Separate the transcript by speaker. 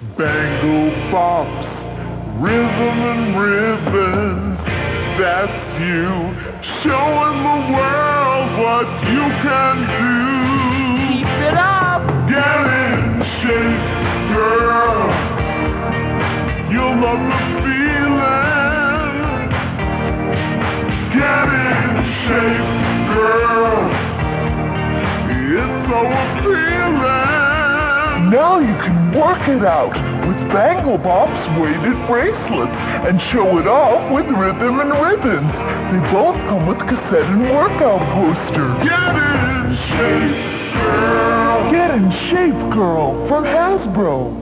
Speaker 1: Bangle bops, rhythm and ribbons, that's you, showing the world what you can do.
Speaker 2: Keep it up!
Speaker 1: Get in shape, girl, you'll love the feeling. Get in shape, girl, it's so appealing. Now you can work it out with Bangle Bop's weighted bracelets and show it off with rhythm and ribbons. They both come with cassette and workout posters. Get in shape, girl! Get in shape, girl, from Hasbro.